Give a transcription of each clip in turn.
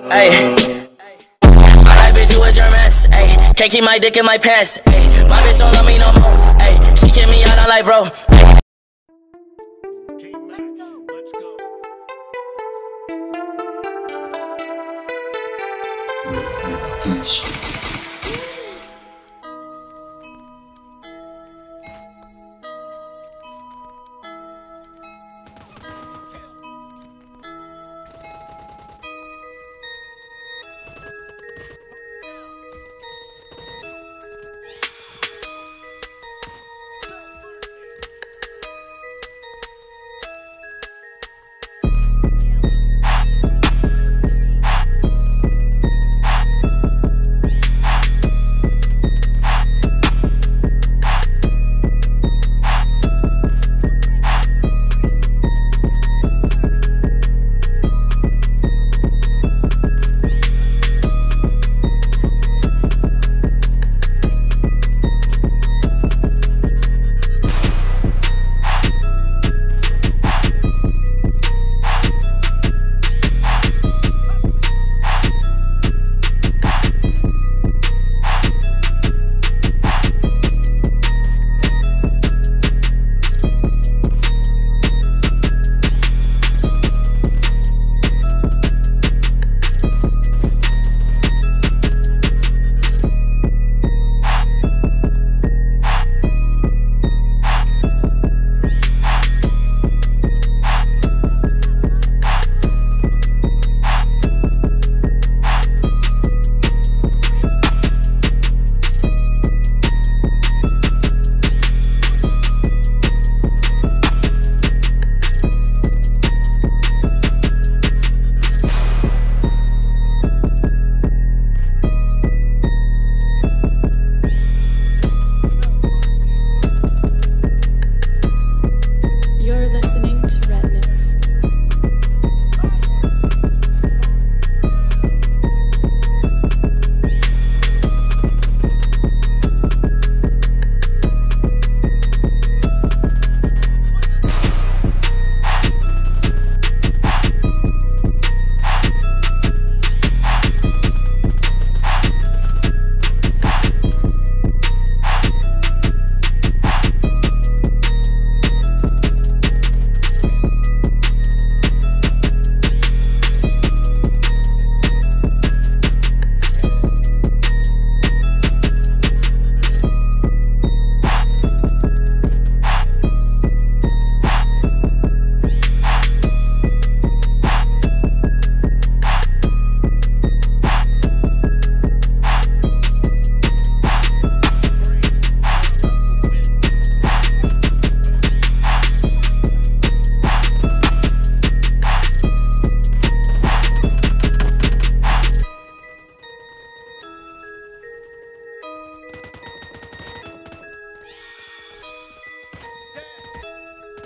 Ayy. My life bitch, you a germ ass. Ayy. Can't keep my dick in my pants. Ayy. My bitch don't love me no more. Ayy. She kick me out on life, bro. Ayy. Let's go.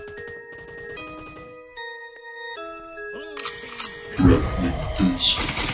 Redneck Beats.